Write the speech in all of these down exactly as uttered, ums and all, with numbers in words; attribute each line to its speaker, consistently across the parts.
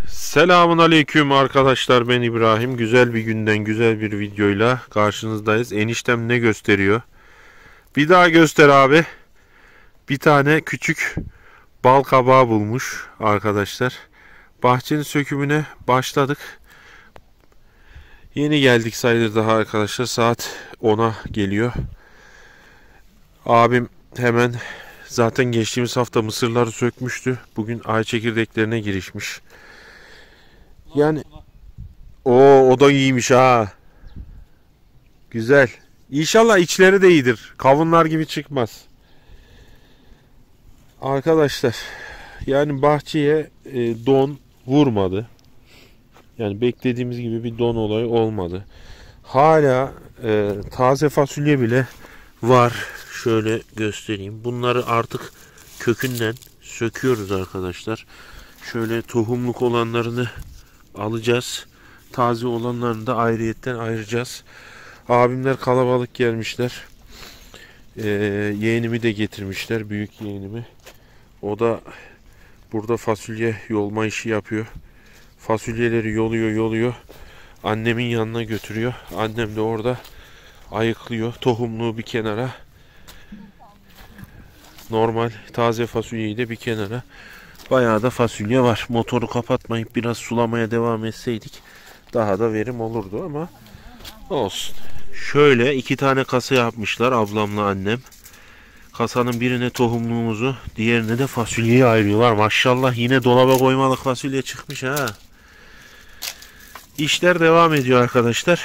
Speaker 1: Selamun aleyküm arkadaşlar, ben İbrahim. Güzel bir günden güzel bir videoyla karşınızdayız. Eniştem ne gösteriyor? Bir daha göster abi. Bir tane küçük bal kabağı bulmuş arkadaşlar. Bahçenin sökümüne başladık. Yeni geldik sayılır daha arkadaşlar. Saat ona geliyor. Abim hemen zaten geçtiğimiz hafta mısırları sökmüştü. Bugün ay çekirdeklerine girişmiş. Yani o o da iyiymiş ha. Güzel. İnşallah içleri de iyidir. Kavunlar gibi çıkmaz. Arkadaşlar, yani bahçeye e, don vurmadı. Yani beklediğimiz gibi bir don olayı olmadı. Hala e, taze fasulye bile var. Şöyle göstereyim. Bunları artık kökünden söküyoruz arkadaşlar. Şöyle tohumluk olanlarını alacağız. Taze olanlarını da ayrıyetten ayıracağız. Abimler kalabalık gelmişler. Ee, yeğenimi de getirmişler. Büyük yeğenimi. O da burada fasulye yolma işi yapıyor. Fasulyeleri yoluyor yoluyor. Annemin yanına götürüyor. Annem de orada ayıklıyor. Tohumluğu bir kenara. Normal taze fasulyeyi de bir kenara. Bayağı da fasulye var. Motoru kapatmayıp biraz sulamaya devam etseydik daha da verim olurdu ama olsun. Şöyle iki tane kasa yapmışlar ablamla annem. Kasanın birine tohumluğumuzu, diğerine de fasulyeyi ayırıyorlar. Maşallah, yine dolaba koymalık fasulye çıkmış ha. İşler devam ediyor arkadaşlar.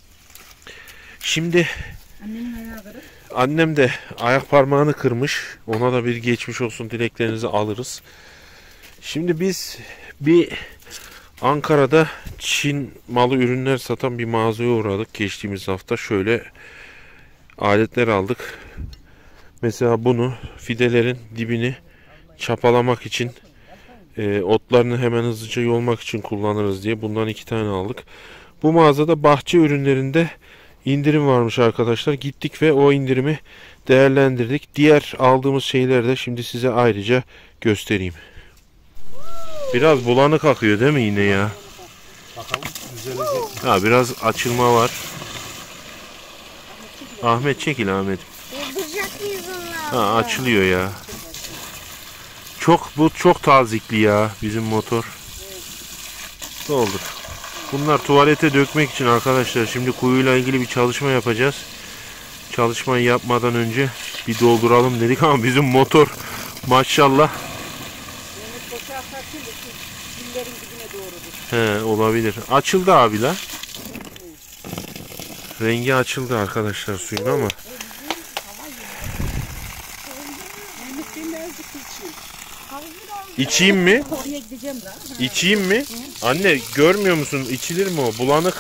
Speaker 1: Şimdi annem de ayak parmağını kırmış. Ona da bir geçmiş olsun dileklerinizi alırız. Şimdi biz bir Ankara'da Çin malı ürünler satan bir mağazaya uğradık geçtiğimiz hafta. Şöyle aletler aldık. Mesela bunu fidelerin dibini çapalamak için, e, otlarını hemen hızlıca yolmak için kullanırız diye bundan iki tane aldık. Bu mağazada bahçe ürünlerinde indirim varmış arkadaşlar. Gittik ve o indirimi değerlendirdik. Diğer aldığımız şeyleri de şimdi size ayrıca göstereyim. Biraz bulanık akıyor değil mi yine ya?
Speaker 2: Bakalım düzelecek.
Speaker 1: Ha, biraz açılma var. Ahmet çekil Ahmet. Ha, açılıyor ya. Çok bu çok tazikli ya bizim motor. Doldur. Bunlar tuvalete dökmek için arkadaşlar. Şimdi kuyuyla ilgili bir çalışma yapacağız. Çalışmayı yapmadan önce bir dolduralım dedik ama bizim motor maşallah. He, olabilir. Açıldı abi la. Rengi açıldı arkadaşlar suyun ama. İçeyim mi? İçeyim mi? Anne görmüyor musun? İçilir mi o? Bulanık.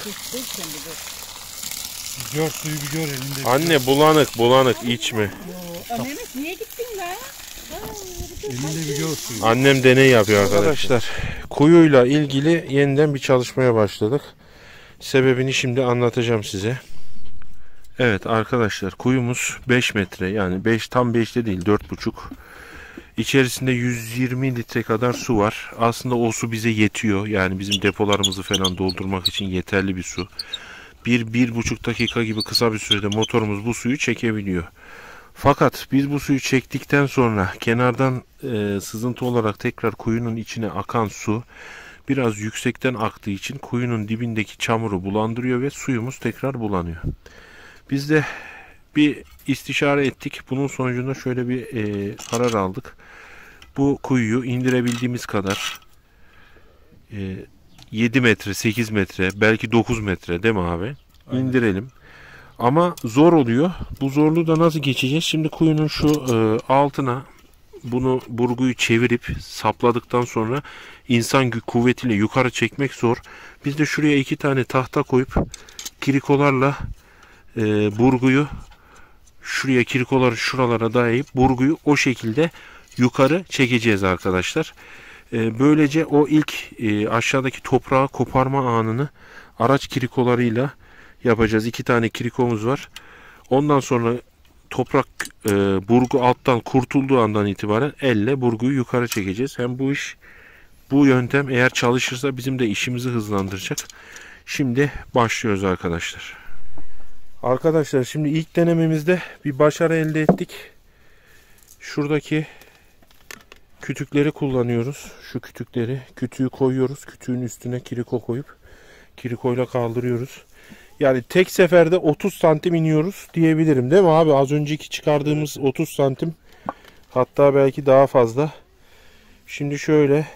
Speaker 2: Gör suyu bir gör elinde.
Speaker 1: Anne bulanık bulanık, içme.
Speaker 3: Mehmet niye gittin la?
Speaker 2: Elinde bir gör suyu.
Speaker 1: Annem deney yapıyor arkadaşlar. Kuyuyla ilgili yeniden bir çalışmaya başladık. Sebebini şimdi anlatacağım size. Evet arkadaşlar, kuyumuz beş metre, yani beş tam beşte değil, dört buçuk. İçerisinde yüz yirmi litre kadar su var. Aslında o su bize yetiyor. Yani bizim depolarımızı falan doldurmak için yeterli bir su. Bir, bir buçuk dakika gibi kısa bir sürede motorumuz bu suyu çekebiliyor. Fakat biz bu suyu çektikten sonra kenardan e, sızıntı olarak tekrar kuyunun içine akan su biraz yüksekten aktığı için kuyunun dibindeki çamuru bulandırıyor ve suyumuz tekrar bulanıyor. Biz de bir istişare ettik. Bunun sonucunda şöyle bir e, karar aldık. Bu kuyuyu indirebildiğimiz kadar e, yedi metre, sekiz metre, belki dokuz metre değil mi abi? Aynen. İndirelim. Ama zor oluyor. Bu zorluğu da nasıl geçeceğiz? Şimdi kuyunun şu e, altına bunu, burguyu çevirip sapladıktan sonra insan kuvvetiyle yukarı çekmek zor. Biz de şuraya iki tane tahta koyup kirikolarla e, burguyu şuraya, kirikoları şuralara dayayıp burguyu o şekilde yukarı çekeceğiz arkadaşlar. E, böylece o ilk e, aşağıdaki toprağı koparma anını araç kirikolarıyla yapacağız. İki tane kirikomuz var. Ondan sonra toprak e, burgu alttan kurtulduğu andan itibaren elle burguyu yukarı çekeceğiz. Hem bu iş Bu yöntem eğer çalışırsa bizim de işimizi hızlandıracak. Şimdi başlıyoruz arkadaşlar. Arkadaşlar şimdi ilk denememizde bir başarı elde ettik. Şuradaki kütükleri kullanıyoruz. Şu kütükleri, kütüğü koyuyoruz. Kütüğün üstüne kiriko koyup kirikoyla kaldırıyoruz. Yani tek seferde otuz santim iniyoruz diyebilirim değil mi abi? Az önceki çıkardığımız otuz santim, hatta belki daha fazla. Şimdi şöyle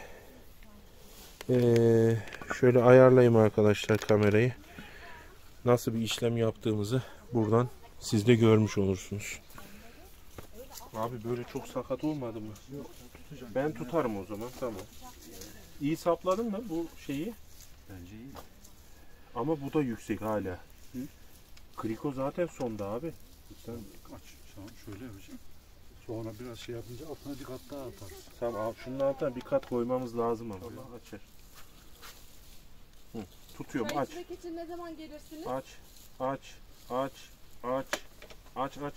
Speaker 1: ee, şöyle ayarlayayım arkadaşlar kamerayı. Nasıl bir işlem yaptığımızı buradan siz de görmüş olursunuz. Abi böyle çok sakat olmadı mı? Yok, tutacağım. Ben tutarım o zaman, tamam. İyi sapladın mı bu şeyi?
Speaker 2: Bence iyi.
Speaker 1: Ama bu da yüksek hala. Hı? Kriko zaten sonda abi.
Speaker 2: Sen aç. Tamam, şöyle yapacağım. Sonra biraz şey yapınca altına bir kat daha atarız.
Speaker 1: Tamam abi, şunun altına bir kat koymamız lazım ama. Tamam. Açar. Hı. Tutuyorum, aç.
Speaker 3: İçmek için ne zaman gelirsiniz?
Speaker 1: Aç, aç, aç, aç, aç, aç.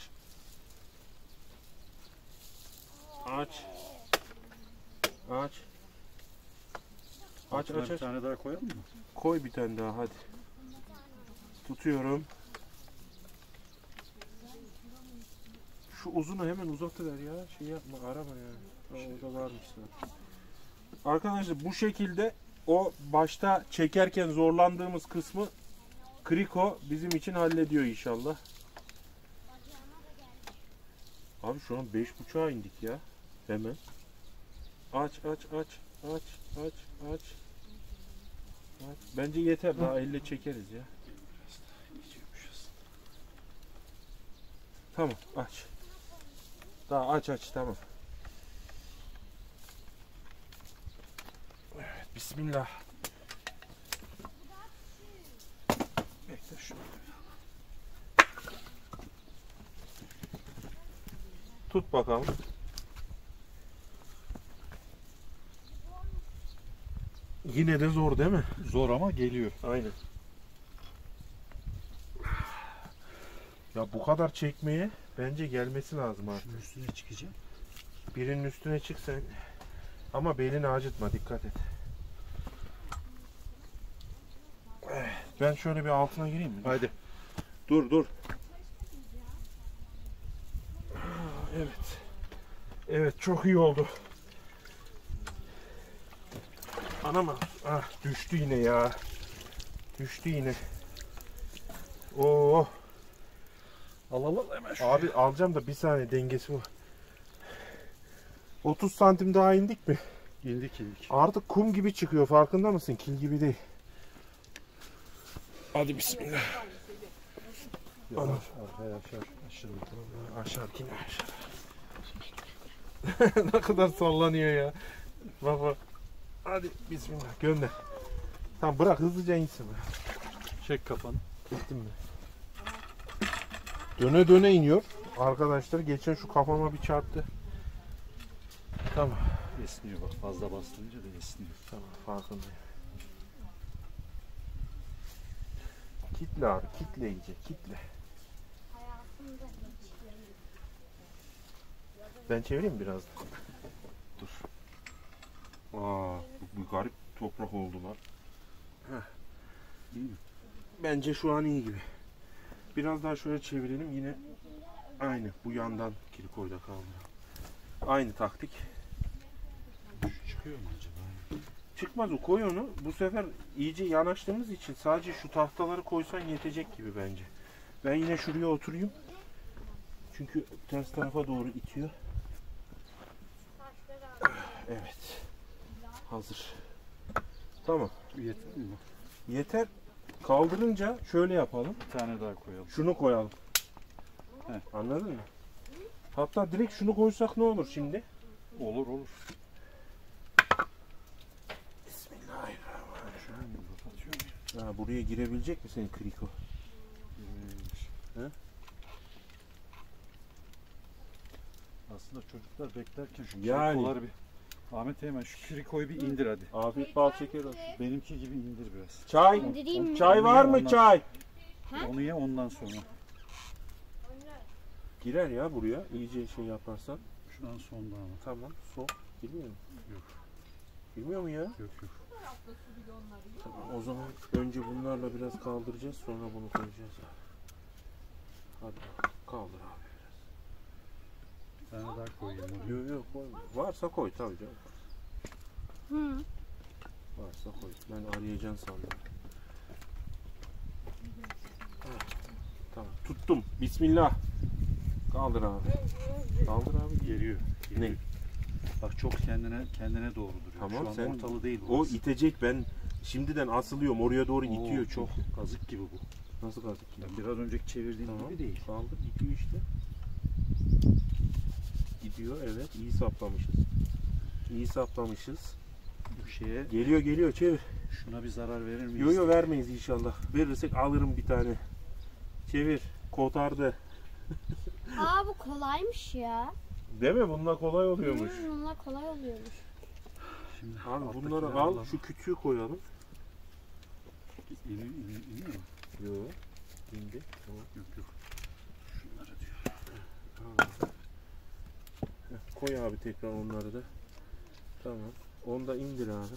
Speaker 1: Aç. Aç. Aç,
Speaker 2: Altına
Speaker 1: aç,
Speaker 2: bir
Speaker 1: aç.
Speaker 2: tane daha koyalım mı?
Speaker 1: Koy bir tane daha hadi. Tutuyorum. Şu uzunu hemen uzatıver ya. Şey yapma, arama ya. Aa, orada varmış zaten. Arkadaşlar bu şekilde o başta çekerken zorlandığımız kısmı Kriko bizim için hallediyor inşallah. Abi şu an beş buçuğa indik ya. Hemen. Aç aç aç aç aç aç. Aç. Bence yeter, daha elle çekeriz ya. Tamam, aç. Daha aç aç, tamam. Evet, bismillah. Bekle şunu. Tut bakalım. Yine de zor değil mi?
Speaker 2: Zor ama geliyor.
Speaker 1: Aynen. Ya bu kadar çekmeye bence gelmesi lazım artık.
Speaker 2: Şunun üstüne çıkacağım.
Speaker 1: Birinin üstüne çık sen. Ama belini acıtma, dikkat et. Ben şöyle bir altına gireyim mi?
Speaker 2: Haydi.
Speaker 1: Dur dur. Evet. Evet, çok iyi oldu. Anam, ah düştü yine ya. Düştü yine. Oo.
Speaker 2: Al al al hemen şu.
Speaker 1: Abi alacağım da bir saniye, dengesi var. otuz santim daha indik mi?
Speaker 2: İndik indik.
Speaker 1: Artık kum gibi çıkıyor, farkında mısın? Kil gibi değil. Hadi bismillah.
Speaker 2: Yavaş arkaya aşağı aşağı.
Speaker 1: Aşağı yine aşağı. Ne kadar sallanıyor ya. Bak bak. Hadi bismillah, gönder. Tamam, bırak hızlıca insin.
Speaker 2: Çek kafanı.
Speaker 1: Gittin mi? Döne döne iniyor. Arkadaşlar geçen şu kafama bir çarptı. Tamam.
Speaker 2: Esniyor bak, fazla bastırınca da esniyor.
Speaker 1: Tamam, farkındayım. Kitle abi, kitle iyice, kitle. Ben çevireyim biraz da. Dur. Aa, bu bir garip toprak oldu lan. Heh.
Speaker 2: İyi mi?
Speaker 1: Bence şu an iyi gibi. Biraz daha şöyle çevirelim, yine aynı bu yandan kirikoyla kaldı. Aynı taktik.
Speaker 2: Şu çıkıyor mu acaba?
Speaker 1: Çıkmaz o, koy onu. Bu sefer iyice yanaştığımız için sadece şu tahtaları koysan yetecek gibi bence. Ben yine şuraya oturayım. Çünkü ters tarafa doğru itiyor. Evet. Hazır. Tamam.
Speaker 2: Yeter mi?
Speaker 1: Yeter. Kaldırınca şöyle yapalım.
Speaker 2: Bir tane daha koyalım.
Speaker 1: Şunu koyalım.
Speaker 2: Heh.
Speaker 1: Anladın mı? Hatta direkt şunu koysak ne olur şimdi?
Speaker 2: Olur olur.
Speaker 1: Bismillahirrahmanirrahim. Ha, buraya girebilecek mi senin kriko? He?
Speaker 2: Aslında çocuklar beklerken şu
Speaker 1: Yani.
Speaker 2: krikoları bir... Ahmet hemen şu krikoyu bir indir hadi.
Speaker 1: Afiyet bal şeker olsun.
Speaker 2: Benimki gibi indir biraz.
Speaker 1: Çay.
Speaker 3: İndireyim mi?
Speaker 1: Çay var mı,
Speaker 2: Ondan-
Speaker 1: çay?
Speaker 2: Onu ye ondan sonra.
Speaker 1: Girer ya buraya, iyice şey yaparsan.
Speaker 2: Şu an sonda ama.
Speaker 1: Tamam, sok. Giriyor mu?
Speaker 2: Yok.
Speaker 1: Bilmiyor mu ya?
Speaker 2: Yok yok.
Speaker 1: Tamam, o zaman önce bunlarla biraz kaldıracağız, sonra bunu koyacağız abi. Hadi bakalım, kaldır abi biraz.
Speaker 2: Bir tane daha koyayım.
Speaker 1: Yok yok koy. Varsa koy tabii canım.
Speaker 3: Hı.
Speaker 1: Varsa koy. Ben arayacaksın sandım. Evet. Tamam tuttum. Bismillah. Kaldır abi. Kaldır abi.
Speaker 2: Geliyor. geliyor.
Speaker 1: Ne?
Speaker 2: Bak çok kendine kendine doğru duruyor.
Speaker 1: Tamam,
Speaker 2: Şu an
Speaker 1: sen-
Speaker 2: ortalı değil
Speaker 1: O
Speaker 2: burası.
Speaker 1: itecek, ben şimdiden asılıyorum, oraya doğru
Speaker 2: Oo,
Speaker 1: itiyor çok.
Speaker 2: Kazık gibi bu.
Speaker 1: Nasıl kaldık ki?
Speaker 2: Yani biraz önceki çevirdiğim
Speaker 1: Tamam.
Speaker 2: gibi değil.
Speaker 1: Kaldır, itiyor işte. Gidiyor, evet, iyi saplamışız. İyi saplamışız.
Speaker 2: Bu şeye
Speaker 1: Geliyor geliyor, çevir.
Speaker 2: şuna bir zarar verir miyiz?
Speaker 1: Yo yo vermeyiz inşallah. Verirsek alırım bir tane. Çevir. Kotardı.
Speaker 4: Aa bu kolaymış ya.
Speaker 1: Değil mi? Bununla kolay oluyormuş.
Speaker 4: Hmm, bunlar kolay oluyormuş.
Speaker 2: Şimdi
Speaker 1: Abi
Speaker 2: alttakileri
Speaker 1: bunları al,
Speaker 2: alalım.
Speaker 1: şu küçüğü koyalım.
Speaker 2: İni, ini, iniyor mu?
Speaker 1: Yo. İndi. Tamam.
Speaker 2: Yok yok. Şunları diyor.
Speaker 1: Tamam. Heh, koy abi tekrar onları da. Tamam. Onu da indir abi.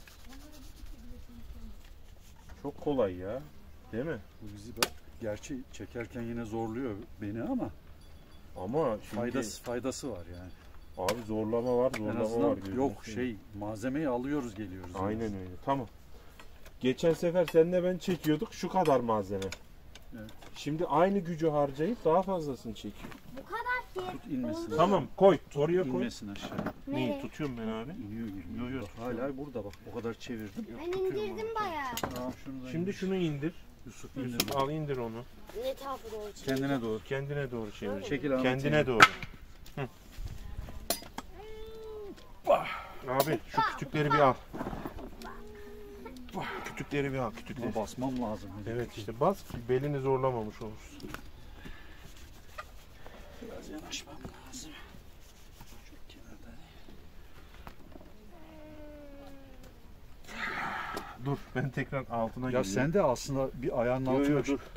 Speaker 1: Çok kolay ya. Değil mi?
Speaker 2: Bu bizi bak, gerçi çekerken yine zorluyor beni ama
Speaker 1: Ama şimdi
Speaker 2: faydası faydası var yani.
Speaker 1: abi zorlama var,
Speaker 2: En
Speaker 1: zorlama
Speaker 2: azından
Speaker 1: var. gözünü
Speaker 2: yok
Speaker 1: seveyim.
Speaker 2: şey malzemeyi alıyoruz geliyoruz. en
Speaker 1: Aynen
Speaker 2: azından.
Speaker 1: öyle. Tamam. Geçen sefer seninle ben çekiyorduk şu kadar malzeme.
Speaker 2: Evet.
Speaker 1: Şimdi aynı gücü harcayıp daha fazlasını çekiyor.
Speaker 4: Bu kadar ki.
Speaker 2: Tut inmesin.
Speaker 1: Tamam koy. Oraya koy.
Speaker 2: İnmesin aşağı.
Speaker 1: Neyi
Speaker 4: Nereye?
Speaker 1: tutuyorum ben abi?
Speaker 2: İniyor iniyor.
Speaker 1: Yo, yo,
Speaker 2: Bak,
Speaker 1: tutuyorum.
Speaker 2: hala burada bak. O kadar çevirdim.
Speaker 4: Ben indirdim bayağı.
Speaker 2: Tamam şunu da
Speaker 1: Şimdi
Speaker 2: indir.
Speaker 1: şunu indir.
Speaker 2: Yusuf indir.
Speaker 1: Yusuf al indir onu.
Speaker 4: Ne tarafı doğru çekiyor?
Speaker 2: Kendine doğru.
Speaker 1: Kendine doğru çevir.
Speaker 2: Çekil Ahmet
Speaker 1: Kendine
Speaker 2: yani.
Speaker 1: doğru. Hı. Abi şu kütükleri bir al. Kütükleri bir al, kütükleri.
Speaker 2: Buna basmam lazım.
Speaker 1: Evet işte bas ki belini zorlamamış olursun.
Speaker 2: Biraz yanaşmam lazım. Çok kenarda değil.
Speaker 1: Dur ben tekrar altına
Speaker 2: Ya
Speaker 1: giriyorum.
Speaker 2: sen de aslında bir ayağının
Speaker 1: Yo, yo,
Speaker 2: altına
Speaker 1: dur.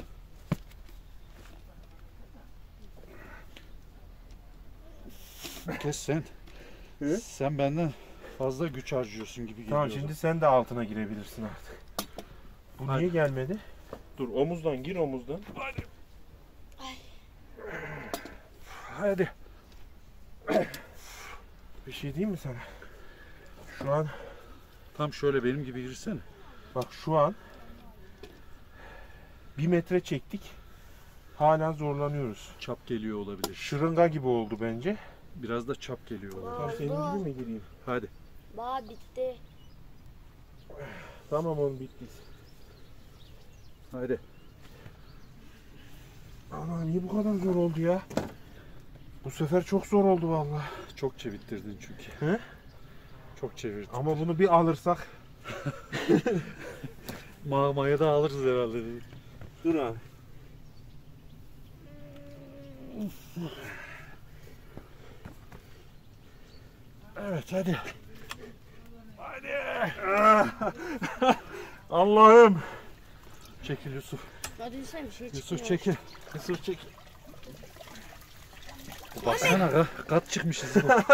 Speaker 2: kes sen.
Speaker 1: He?
Speaker 2: Sen benden fazla güç harcıyorsun gibi geliyor.
Speaker 1: Tamam şimdi sen de altına girebilirsin artık. Bu
Speaker 2: Hadi.
Speaker 1: niye gelmedi? Dur omuzdan gir omuzdan. Hadi. Hadi. Bir şey diyeyim mi sana? Şu an
Speaker 2: Tam şöyle benim gibi girsene.
Speaker 1: bak şu an bir metre çektik. Hala zorlanıyoruz.
Speaker 2: Çap geliyor olabilir.
Speaker 1: Şırınga gibi oldu bence.
Speaker 2: Biraz da çap geliyor olabilir.
Speaker 1: Tam senin gibi mi gireyim?
Speaker 2: Hadi.
Speaker 4: Bağ bitti.
Speaker 1: Tamam oğlum bitti.
Speaker 2: Hadi.
Speaker 1: Ama niye bu kadar zor oldu ya? Bu sefer çok zor oldu vallahi.
Speaker 2: Çok çevirttirdin çünkü.
Speaker 1: He?
Speaker 2: Çok çevirdin.
Speaker 1: Ama bunu bir alırsak.
Speaker 2: Mağmaya da alırız herhalde.
Speaker 1: Dur abi. Evet hadi. Hadi. Allah'ım.
Speaker 2: Çekil Yusuf.
Speaker 4: Hadi sen bir şey çıkmıyor.
Speaker 2: Yusuf çekil.
Speaker 1: Yusuf çek.
Speaker 2: Baksana ka- kat çıkmışız.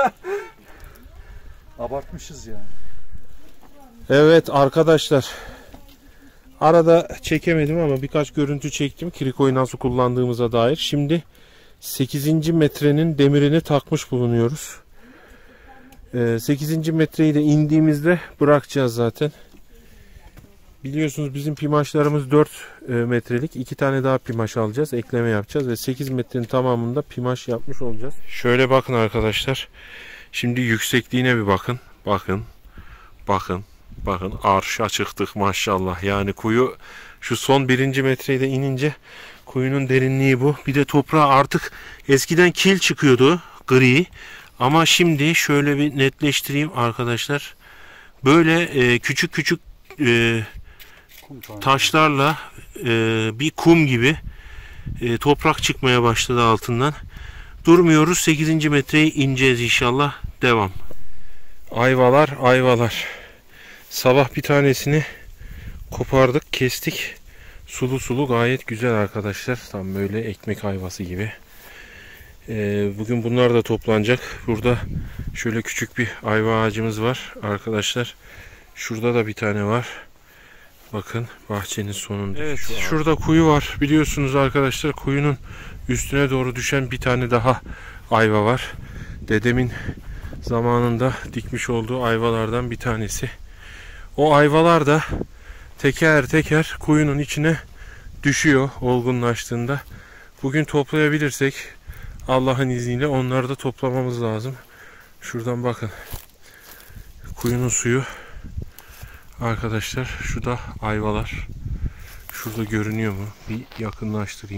Speaker 2: Abartmışız yani.
Speaker 1: Evet arkadaşlar. Arada çekemedim ama birkaç görüntü çektim. Krikoyu nasıl kullandığımıza dair. Şimdi sekizinci metrenin demirini takmış bulunuyoruz. sekizinci metreyi de indiğimizde bırakacağız zaten. Biliyorsunuz bizim pimaşlarımız dört metrelik. iki tane daha pimaş alacağız. Ekleme yapacağız ve sekiz metrenin tamamında pimaş yapmış olacağız. Şöyle bakın arkadaşlar. Şimdi yüksekliğine bir bakın. Bakın. Bakın. Bakın arşa çıktık maşallah. Yani kuyu şu son birinci metreyi de inince kuyunun derinliği bu. Bir de toprağa artık eskiden kil çıkıyordu. Gri. Ama şimdi şöyle bir netleştireyim arkadaşlar. Böyle e, küçük küçük e,
Speaker 2: Kum tane.
Speaker 1: taşlarla e, bir kum gibi e, toprak çıkmaya başladı altından. Durmuyoruz. sekizinci metreyi ineceğiz inşallah. Devam. Ayvalar, ayvalar. Sabah bir tanesini kopardık, kestik. Sulu sulu gayet güzel arkadaşlar. Tam böyle ekmek ayvası gibi. Ee, bugün bunlar da toplanacak. Burada şöyle küçük bir ayva ağacımız var arkadaşlar. Şurada da bir tane var. Bakın bahçenin sonunda. Evet, şu şurada kuyu var. Biliyorsunuz arkadaşlar, kuyunun üstüne doğru düşen bir tane daha ayva var. Dedemin zamanında dikmiş olduğu ayvalardan bir tanesi. O ayvalar da teker teker kuyunun içine düşüyor olgunlaştığında. Bugün toplayabilirsek Allah'ın izniyle onları da toplamamız lazım. Şuradan bakın. Kuyunun suyu. Arkadaşlar şu da ayvalar. Şurada görünüyor mu? Bir yakınlaştırayım.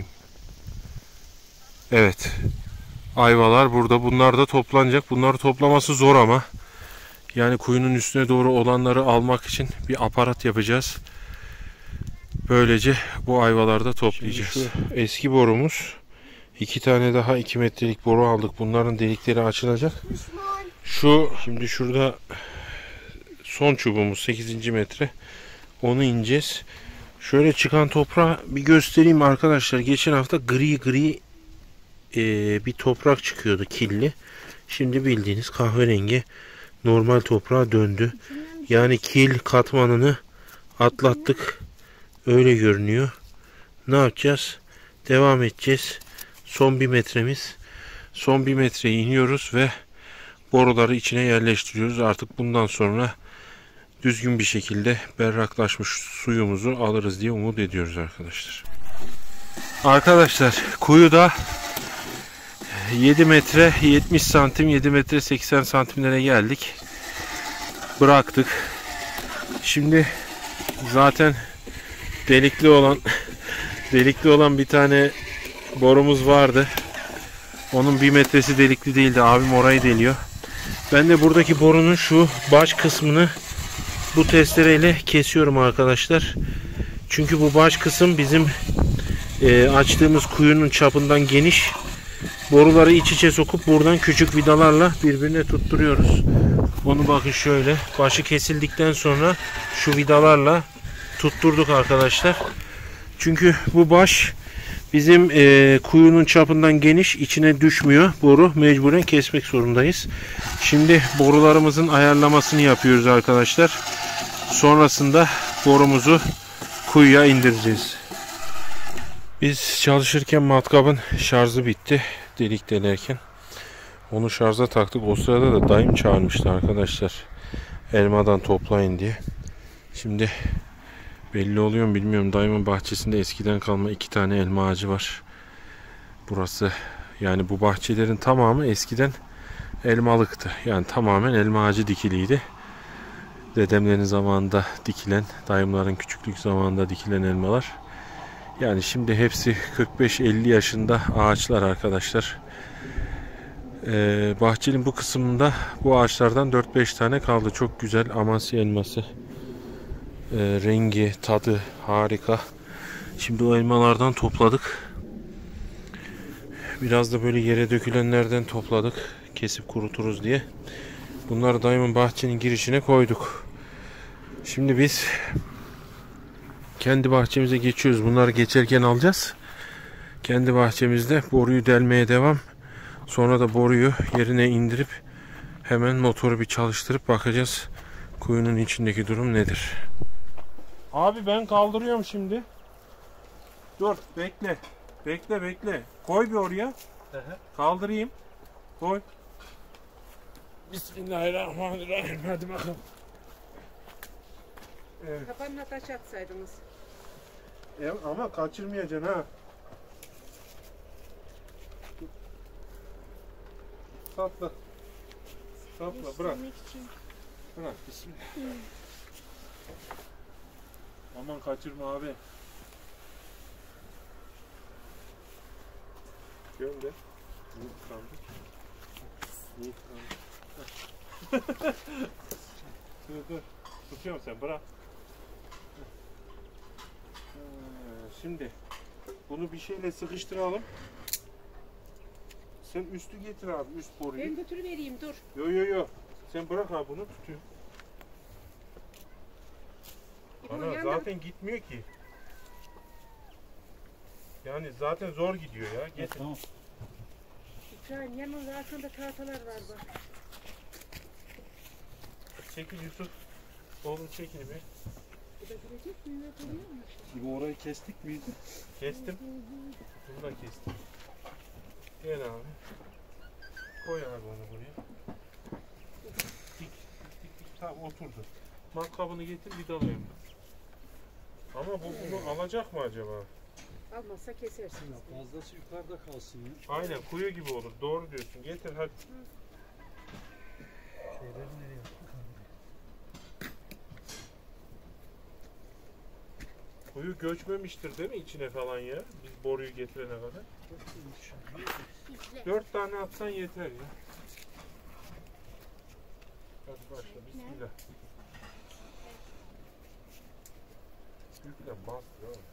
Speaker 1: Evet. Ayvalar burada. Bunlar da toplanacak. Bunları toplaması zor ama. Yani kuyunun üstüne doğru olanları almak için bir aparat yapacağız. Böylece bu ayvaları da toplayacağız. Şu eski borumuz. İki tane daha iki metrelik boru aldık. Bunların delikleri açılacak. Şu şimdi şurada son çubuğumuz sekizinci metre. Onu ineceğiz. Şöyle çıkan toprağı bir göstereyim arkadaşlar. Geçen hafta gri gri e, bir toprak çıkıyordu, killi. Şimdi bildiğiniz kahverengi normal toprağa döndü. Yani kil katmanını atlattık. Öyle görünüyor. Ne yapacağız? Devam edeceğiz. Son bir metremiz. Son bir metreye iniyoruz ve boruları içine yerleştiriyoruz. Artık bundan sonra düzgün bir şekilde berraklaşmış suyumuzu alırız diye umut ediyoruz arkadaşlar. Arkadaşlar kuyuda yedi metre yetmiş santim, yedi metre seksen santimlere geldik. Bıraktık. Şimdi zaten delikli olan delikli olan bir tane borumuz vardı. Onun bir metresi delikli değildi. Abim orayı deliyor. Ben de buradaki borunun şu baş kısmını bu testereyle kesiyorum arkadaşlar. Çünkü bu baş kısım bizim e, açtığımız kuyunun çapından geniş. Boruları iç içe sokup buradan küçük vidalarla birbirine tutturuyoruz. Onu bakın şöyle. Başı kesildikten sonra şu vidalarla tutturduk arkadaşlar. Çünkü bu baş bizim e, kuyunun çapından geniş, içine düşmüyor boru. Mecburen kesmek zorundayız. Şimdi borularımızın ayarlamasını yapıyoruz arkadaşlar. Sonrasında borumuzu kuyuya indireceğiz. Biz çalışırken matkabın şarjı bitti. Delik delerken. Onu şarja taktık. O sırada da dayım çağırmıştı arkadaşlar. Elmadan toplayın diye. Şimdi belli oluyor mu bilmiyorum. Dayımın bahçesinde eskiden kalma iki tane elma ağacı var. Burası yani bu bahçelerin tamamı eskiden elmalıktı. Yani tamamen elma ağacı dikiliydi. Dedemlerin zamanında dikilen, dayımların küçüklük zamanında dikilen elmalar. Yani şimdi hepsi kırk beş elli yaşında ağaçlar arkadaşlar. Ee, bahçenin bu kısmında bu ağaçlardan dört beş tane kaldı. Çok güzel Amasya elması. Ee, rengi, tadı harika. Şimdi o elmalardan topladık. Biraz da böyle yere dökülenlerden topladık. Kesip kuruturuz diye. Bunları dayımın bahçenin girişine koyduk. Şimdi biz kendi bahçemize geçiyoruz. Bunları geçerken alacağız. Kendi bahçemizde boruyu delmeye devam. Sonra da boruyu yerine indirip hemen motoru bir çalıştırıp bakacağız. Kuyunun içindeki durum nedir? Abi ben kaldırıyorum şimdi. Dur bekle. Bekle bekle. Koy bir oraya. Hı hı. Kaldırayım. Koy. Bismillahirrahmanirrahim. Hadi bakalım. Evet.
Speaker 3: Kapanına taş atsaydınız.
Speaker 1: E, ama kaçırmayacaksın ha. Sapla. Sapla bırak. Bırak bismillah. Hmm. Aman kaçırma abi. Gönder. Niye tıkandı? Niye tıkandı? Dur dur. Tutuyorum sen bırak. Şimdi bunu bir şeyle sıkıştıralım. Sen üstü getir abi, üst boruyu.
Speaker 3: Ben götürüvereyim dur.
Speaker 1: Yo yo yo. Sen bırak abi bunu, tutuyorum. Ana zaten gitmiyor ki. Yani zaten zor gidiyor ya. Getir. Tamam.
Speaker 3: İbrahim yanında arkanda tahtalar var bak.
Speaker 1: Çekil Yusuf. Oğlum çekini bir.
Speaker 3: Bu da girecek mi? Ne duruyor mu?
Speaker 2: Bu orayı kestik miydi?
Speaker 1: Kestim. Bunu da kestim. Gel abi. Koy abi onu buraya. Dik dik dik dik. Tamam oturdu. Matkabını getir vidalayayım. Ama bu bunu alacak mı acaba?
Speaker 3: Almazsa kesersiniz.
Speaker 2: Ya fazlası yukarıda kalsın ya.
Speaker 1: Aynen kuyu gibi olur. Doğru diyorsun. Getir hadi.
Speaker 2: Şeyleri nereye attık?
Speaker 1: Kuyu göçmemiştir değil mi içine falan ya? Biz boruyu getirene kadar. Dört tane atsan yeter ya. Hadi başla. Bismillah. Yükle bastır abi.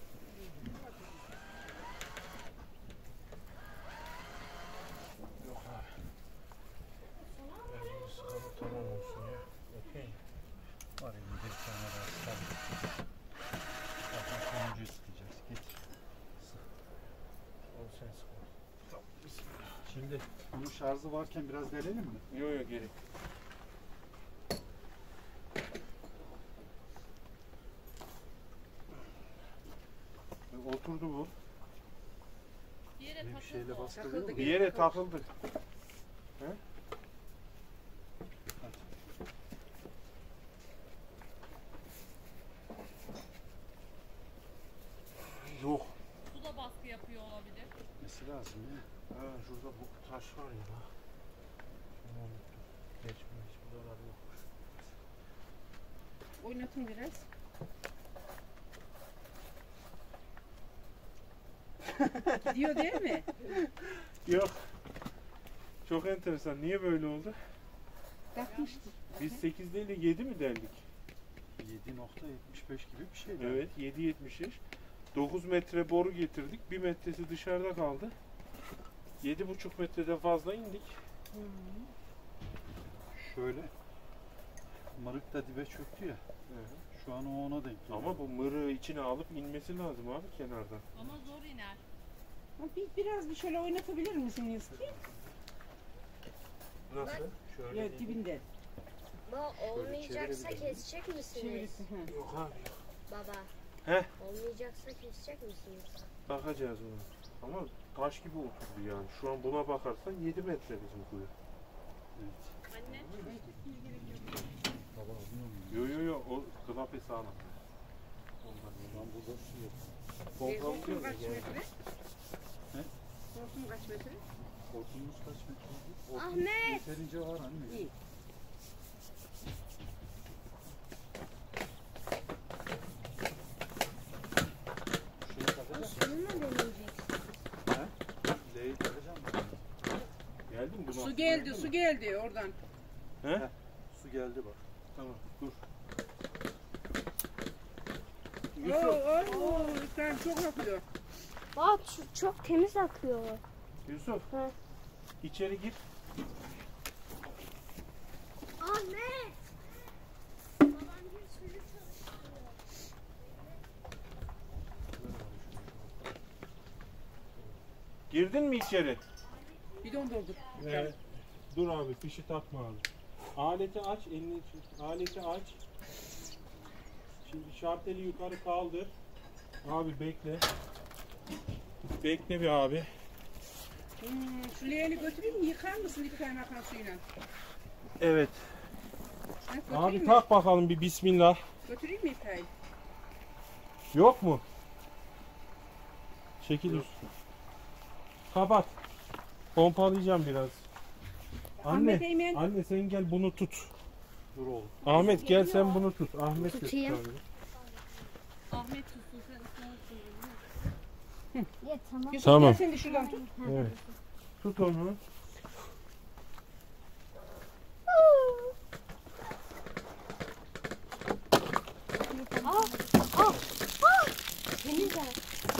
Speaker 1: Yok abi. Yani sıkalım tamam olsun ya. Okey.
Speaker 2: Var elimde bir tane daha sıkalım. Zaten sonuncuyu sıkacağız. Getir.
Speaker 1: Onu sen sık. Tamam. Bismillah.
Speaker 2: Şimdi bunun şarjı varken biraz delelim mi?
Speaker 1: Yo yo gerek. Oturdu bu.
Speaker 2: Bir şeyle bastırıyor
Speaker 3: Takıldı
Speaker 2: mu?
Speaker 1: Bir yere takıldı. He? Yok.
Speaker 5: Su da baskı yapıyor olabilir.
Speaker 2: Nesi lazım ya?
Speaker 1: Ha, şurada bu taş var ya bak. Şunu unuttum. Geçmiş. Buralar yokmuş.
Speaker 3: Oynatın biraz. Gidiyor değil mi?
Speaker 1: Yok. Çok enteresan. Niye böyle oldu?
Speaker 3: Takmıştır.
Speaker 1: Biz sekiz değil de yedi mi deldik?
Speaker 2: yedi nokta yetmiş beş gibi bir şey.
Speaker 1: Evet. yedi yetmiş beş. dokuz metre boru getirdik. bir metresi dışarıda kaldı. yedi buçuk metreden fazla indik.
Speaker 2: Şöyle. Mırık da dibe çöktü ya. Şu an o ona denk geliyor.
Speaker 1: Ama bu mırığı içine alıp inmesi lazım abi kenardan.
Speaker 5: Ama zor iner.
Speaker 3: Ha, Bir, biraz bir şöyle oynatabilir misiniz ki?
Speaker 1: Nasıl? Şöyle
Speaker 3: Ya
Speaker 1: değil.
Speaker 3: dibinde.
Speaker 4: Baba olmayacaksa
Speaker 2: çevirelim.
Speaker 4: kesecek misiniz?
Speaker 3: Çevirisi. Ha.
Speaker 1: Yok abi yok.
Speaker 4: Baba.
Speaker 1: Heh.
Speaker 4: Olmayacaksa kesecek misiniz?
Speaker 1: Bakacağız ona. Ama taş gibi oturdu yani. Şu an buna bakarsan yedi metre bizim kuyu.
Speaker 2: Evet.
Speaker 5: Anne.
Speaker 2: Baba almıyor mu?
Speaker 1: Yo yo yo o kılape sağlam. Ondan
Speaker 2: Şu an burada su yok.
Speaker 3: E, hortum kaç
Speaker 1: yani.
Speaker 3: metre?
Speaker 2: He?
Speaker 3: Hortum kaç metre?
Speaker 2: Hortumumuz kaç metre oldu? Hortumumuz
Speaker 4: Ahmet!
Speaker 2: Yeterince var anne.
Speaker 3: İyi.
Speaker 2: Şeyi takacağım.
Speaker 4: Şunu mu deneyeceksin?
Speaker 2: L'yi takacağım mı?
Speaker 1: Geldi mi? Buna
Speaker 3: Su geldi, su geldi oradan.
Speaker 1: He?
Speaker 2: Su geldi bak.
Speaker 1: Tamam dur.
Speaker 3: Oo,
Speaker 1: Yusuf.
Speaker 3: oo, oo, sen çok akıyor.
Speaker 4: Bak su çok temiz akıyor.
Speaker 1: Yusuf.
Speaker 4: He.
Speaker 1: İçeri gir.
Speaker 4: Ahmet! Babam bir sürü çalışıyor.
Speaker 1: Girdin mi içeri?
Speaker 3: Bidon doldur.
Speaker 1: Evet. Dur abi fişi takma abi. Aleti aç, elini aleti aç. Şimdi şarteli yukarı kaldır. Abi bekle. Bekle bir abi.
Speaker 3: Hmm, şu leğeni götüreyim mi? Yıkar mısın iki kaynakan suyla?
Speaker 1: Evet.
Speaker 3: Ha, götüreyim
Speaker 1: Abi
Speaker 3: mi?
Speaker 1: tak bakalım bir bismillah.
Speaker 3: Götüreyim mi İpek'i?
Speaker 1: Yok mu? Çekil üstü. Kapat. Pompalayacağım biraz. Anne,
Speaker 3: Ahmet Eymen.
Speaker 1: anne sen gel bunu tut.
Speaker 2: Dur oğlum.
Speaker 1: Ahmet gel sen bunu tut. Ahmet de
Speaker 4: Tutayım.
Speaker 1: tutar.
Speaker 5: Ahmet tutsun sen ıslanırsın.
Speaker 4: Ya tamam.
Speaker 3: Yusuf
Speaker 1: Tamam.
Speaker 3: gel sen de şuradan tut.
Speaker 1: Evet. Tut onu.
Speaker 4: Temiz ya.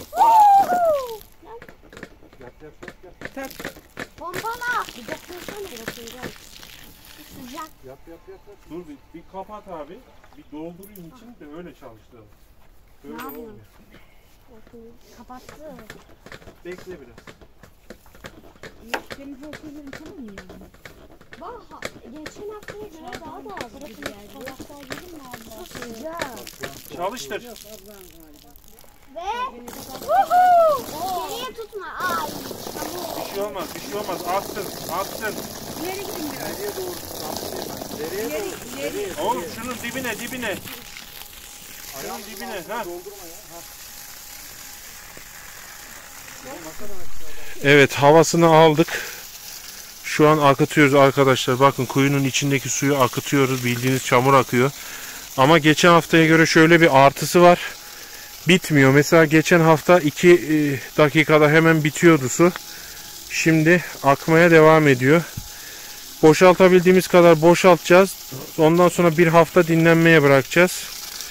Speaker 2: Yap yap yap yap.
Speaker 3: Tak.
Speaker 4: Pompala. Bir dokunsana dokunacağım. Sıcak.
Speaker 2: Yap yap yap yap.
Speaker 1: Dur bir, bir kapat abi. Bir doldurayım için de öyle çalıştıralım. Böyle
Speaker 4: Ne yapıyorsun?
Speaker 1: olmuyor.
Speaker 4: Kapattı.
Speaker 1: Bekle biraz.
Speaker 3: Temiz olsun tamam mı yani?
Speaker 4: Bak geçen haftaya göre daha da az. Tabaklar yedim mi abla? Sıcak.
Speaker 1: Çalıştır.
Speaker 4: Ve vuhuu. Geriye tutma. Ay.
Speaker 1: Bir şey olmaz, bir şey olmaz. Aksın, aksın.
Speaker 3: İleri gidin biraz.
Speaker 2: Nereye doğru? Nereye
Speaker 3: İleri, ileri.
Speaker 1: Oğlum şunun dibine, dibine. Şunun dibine. Ha.
Speaker 2: doldurma ya. Ha.
Speaker 1: Evet, havasını aldık. Şu an akıtıyoruz arkadaşlar. Bakın kuyunun içindeki suyu akıtıyoruz. Bildiğiniz çamur akıyor. Ama geçen haftaya göre şöyle bir artısı var. Bitmiyor. Mesela geçen hafta iki dakikada hemen bitiyordu su. Şimdi akmaya devam ediyor. Boşaltabildiğimiz kadar boşaltacağız. Ondan sonra bir hafta dinlenmeye bırakacağız.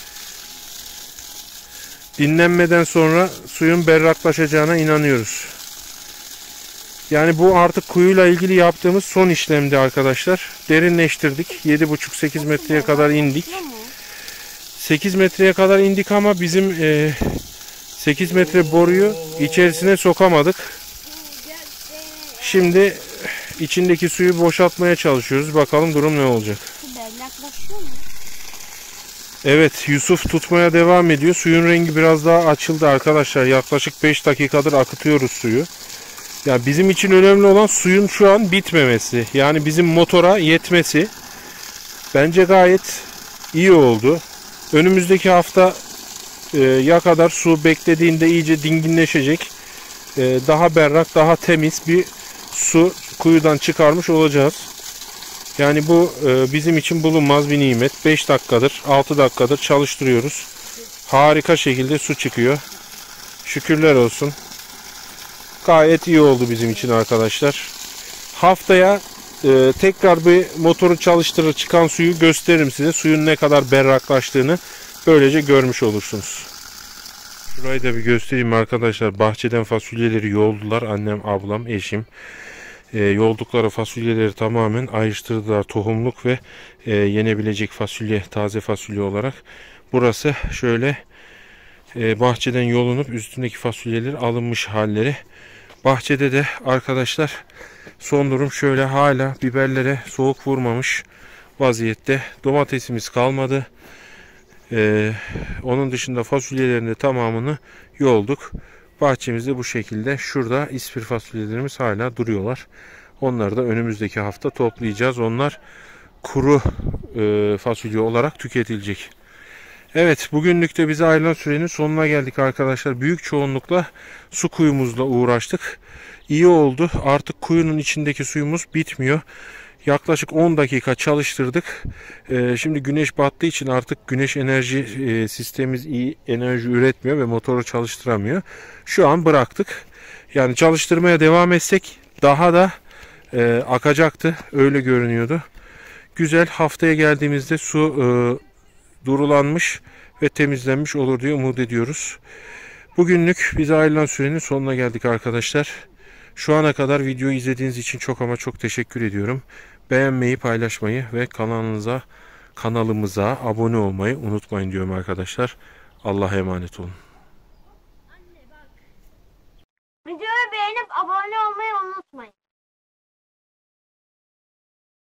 Speaker 1: Dinlenmeden sonra suyun berraklaşacağına inanıyoruz. Yani bu artık kuyuyla ilgili yaptığımız son işlemdi arkadaşlar. Derinleştirdik. yedi buçuk sekiz metreye kadar indik. sekiz metreye kadar indik ama bizim e, sekiz metre boruyu içerisine sokamadık. Şimdi içindeki suyu boşaltmaya çalışıyoruz. Bakalım durum ne olacak.
Speaker 4: Su berraklaşıyor mu?
Speaker 1: Evet, Yusuf tutmaya devam ediyor. Suyun rengi biraz daha açıldı arkadaşlar. Yaklaşık beş dakikadır akıtıyoruz suyu. Yani bizim için önemli olan suyun şu an bitmemesi. Yani bizim motora yetmesi. Bence gayet iyi oldu. Önümüzdeki hafta e, ya kadar su beklediğinde iyice dinginleşecek. E, daha berrak, daha temiz bir su kuyudan çıkarmış olacağız. Yani bu e, bizim için bulunmaz bir nimet. beş dakikadır, altı dakikadır çalıştırıyoruz. Harika şekilde su çıkıyor. Şükürler olsun. Gayet iyi oldu bizim için arkadaşlar. Haftaya e, tekrar bir motoru çalıştırır çıkan suyu gösteririm size. Suyun ne kadar berraklaştığını böylece görmüş olursunuz. Şurayı da bir göstereyim arkadaşlar. Bahçeden fasulyeleri yoldular. Annem, ablam, eşim. E, yoldukları fasulyeleri tamamen ayrıştırdılar. Tohumluk ve e, yenebilecek fasulye, taze fasulye olarak. Burası şöyle e, bahçeden yolunup üstündeki fasulyeler alınmış halleri. Bahçede de arkadaşlar son durum şöyle, hala biberlere soğuk vurmamış vaziyette. Domatesimiz kalmadı. Ee, onun dışında fasulyelerin de tamamını yolduk. Bahçemizde bu şekilde. Şurada ispir fasulyelerimiz hala duruyorlar. Onları da önümüzdeki hafta toplayacağız. Onlar kuru e, fasulye olarak tüketilecek. Evet, bugünlük de bize ayrılan sürenin sonuna geldik arkadaşlar. Büyük çoğunlukla su kuyumuzla uğraştık. İyi oldu. Artık kuyunun içindeki suyumuz bitmiyor. Yaklaşık on dakika çalıştırdık. Ee, şimdi güneş battığı için artık güneş enerji e, sistemimiz iyi enerji üretmiyor ve motoru çalıştıramıyor. Şu an bıraktık. Yani çalıştırmaya devam etsek daha da e, akacaktı. Öyle görünüyordu. Güzel, haftaya geldiğimizde su e, durulanmış ve temizlenmiş olur diye umut ediyoruz. Bugünlük bize ayrılan sürenin sonuna geldik arkadaşlar. Şu ana kadar videoyu izlediğiniz için çok ama çok teşekkür ediyorum. Beğenmeyi, paylaşmayı ve kanalımıza kanalımıza abone olmayı unutmayın diyorum arkadaşlar. Allah'a emanet olun.
Speaker 4: Videoyu beğenip abone olmayı unutmayın.